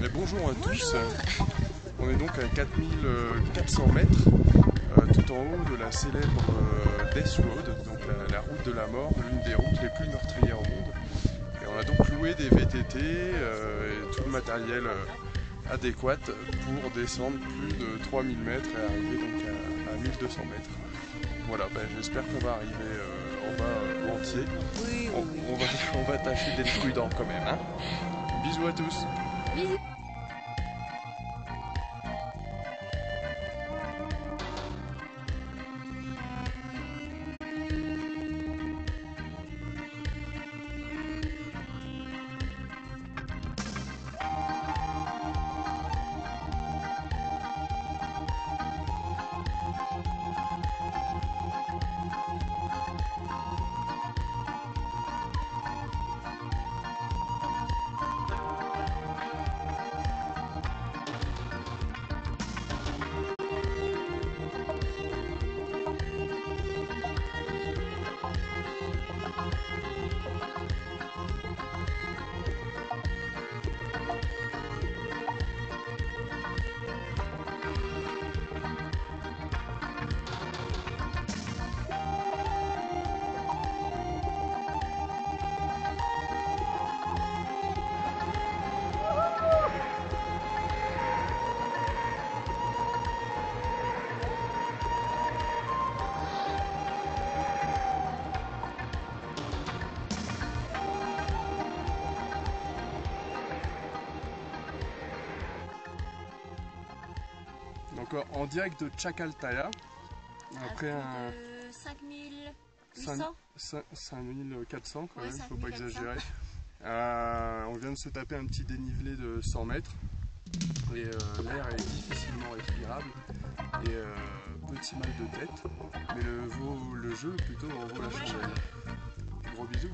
Et bonjour à tous, on est donc à 4400 mètres tout en haut de la célèbre Death Road, donc la route de la mort, l'une des routes les plus meurtrières au monde. Et on a donc loué des VTT et tout le matériel adéquat pour descendre plus de 3000 mètres et arriver donc à 1200 mètres. Voilà, j'espère qu'on va arriver en bas entier. On va tâcher d'être prudent quand même. Hein. Bisous à tous. Bisous. Donc en direct de Chacaltaya, après un 5800 5400 quand Ouais, même, faut pas 5400. exagérer. On vient de se taper un petit dénivelé de 100 mètres et l'air est difficilement respirable et petit mal de tête, mais le jeu plutôt en vaut la chandelle. Gros bisous.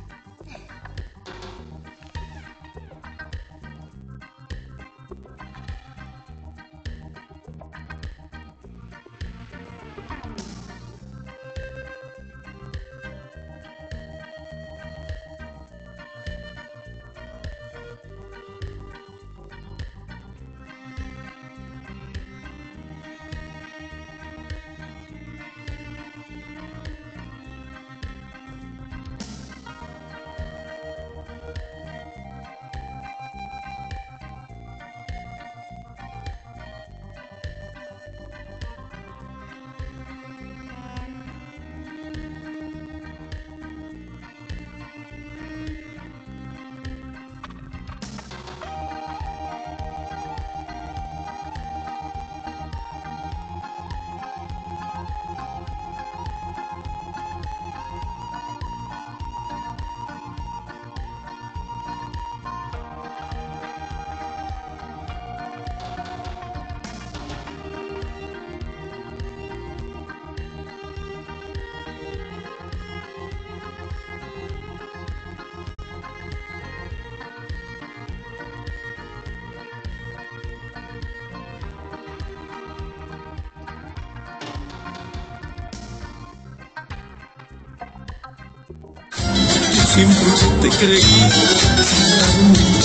Siempre te creí muy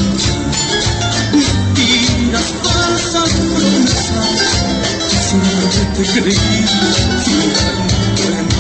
mentiras, falsas promesas. Siempre te creí